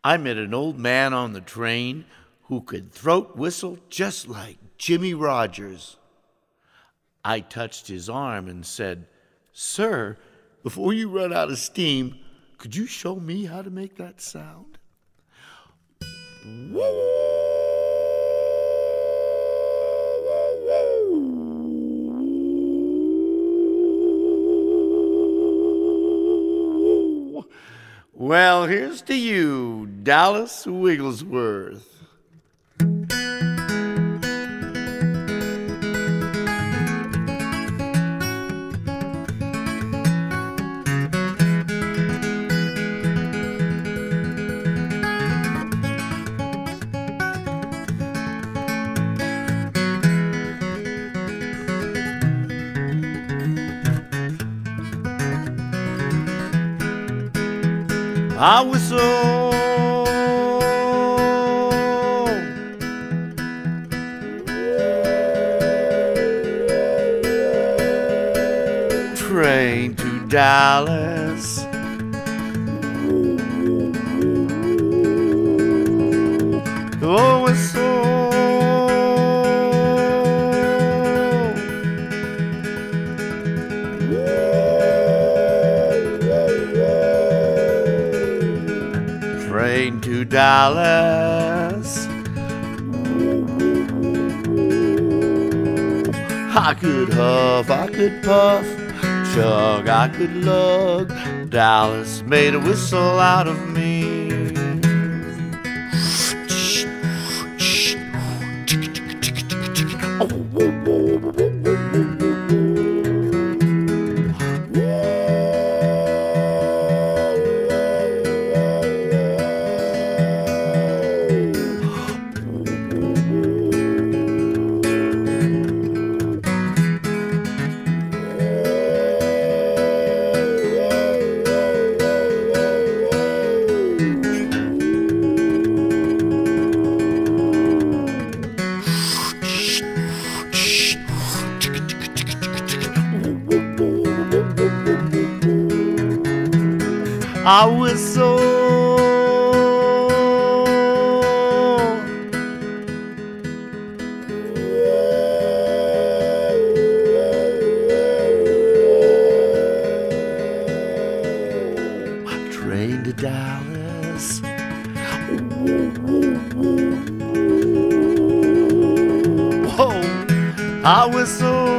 I met an old man on the train who could throat whistle just like Jimmy Rogers. I touched his arm and said, "Sir, before you run out of steam, could you show me how to make that sound?" Well, here's to you, Dallas Wigglesworth. I whistle, train to Dallas. Oh, whistle, train to Dallas. I could huff, I could puff, chug, I could lug. Dallas made a whistle out of me. I whistle, train to Dallas. Whoa, I whistle.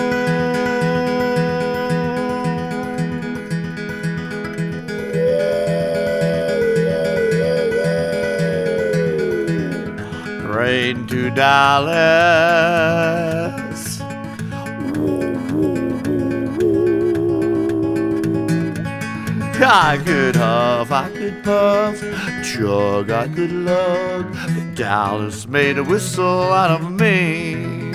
Train to Dallas. I could huff, I could puff, chug, I could lug, but Dallas made a whistle out of me.